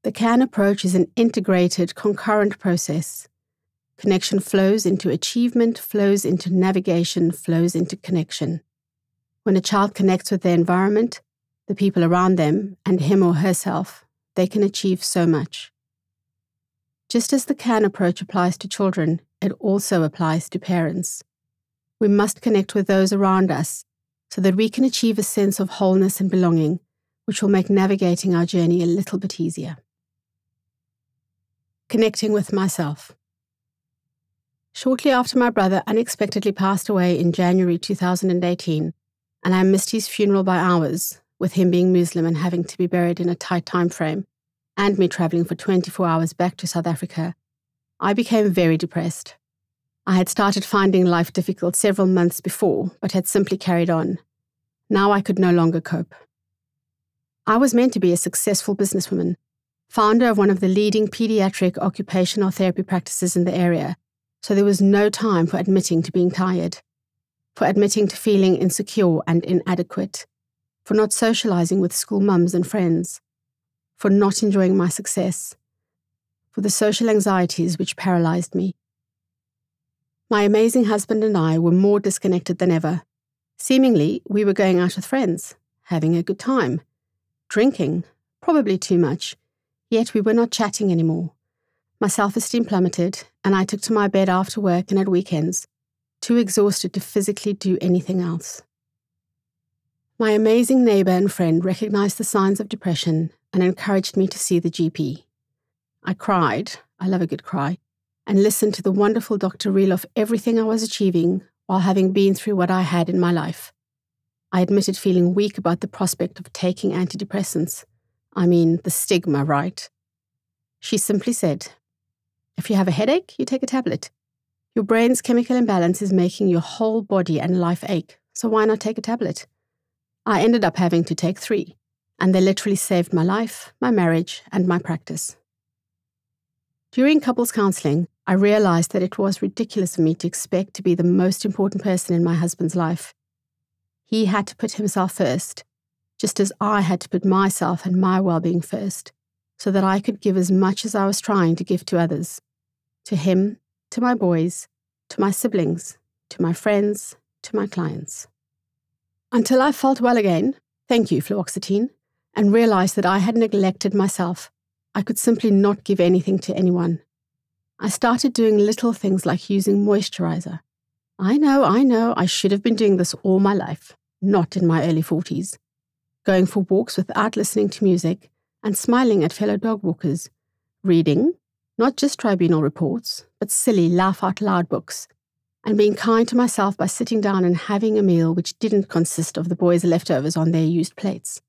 The CAN approach is an integrated, concurrent process. Connection flows into achievement, flows into navigation, flows into connection. When a child connects with their environment, the people around them, and him or herself, they can achieve so much. Just as the CAN approach applies to children, it also applies to parents. We must connect with those around us so that we can achieve a sense of wholeness and belonging, which will make navigating our journey a little bit easier. Connecting with myself. Shortly after my brother unexpectedly passed away in January 2018, and I missed his funeral by hours, with him being Muslim and having to be buried in a tight time frame, and me travelling for 24 hours back to South Africa, I became very depressed. I had started finding life difficult several months before, but had simply carried on. Now I could no longer cope. I was meant to be a successful businesswoman, founder of one of the leading pediatric occupational therapy practices in the area, so there was no time for admitting to being tired, for admitting to feeling insecure and inadequate, for not socializing with school mums and friends, for not enjoying my success, for the social anxieties which paralyzed me. My amazing husband and I were more disconnected than ever. Seemingly, we were going out with friends, having a good time, drinking, probably too much, yet we were not chatting anymore. My self-esteem plummeted, and I took to my bed after work and at weekends, too exhausted to physically do anything else. My amazing neighbour and friend recognized the signs of depression and encouraged me to see the GP. I cried, I love a good cry, and listened to the wonderful doctor reel off everything I was achieving while having been through what I had in my life. I admitted feeling weak about the prospect of taking antidepressants. I mean, the stigma, right? She simply said, "If you have a headache, you take a tablet. Your brain's chemical imbalance is making your whole body and life ache, so why not take a tablet?" I ended up having to take 3, and they literally saved my life, my marriage, and my practice. During couples counselling, I realised that it was ridiculous of me to expect to be the most important person in my husband's life. He had to put himself first, just as I had to put myself and my well-being first, so that I could give as much as I was trying to give to others, to him, to my boys, to my siblings, to my friends, to my clients. Until I felt well again, thank you, fluoxetine, and realised that I had neglected myself. I could simply not give anything to anyone. I started doing little things like using moisturiser. I know, I should have been doing this all my life, not in my early 40s. Going for walks without listening to music and smiling at fellow dog walkers. Reading, not just tribunal reports, but silly laugh-out-loud books. And being kind to myself by sitting down and having a meal which didn't consist of the boys' leftovers on their used plates.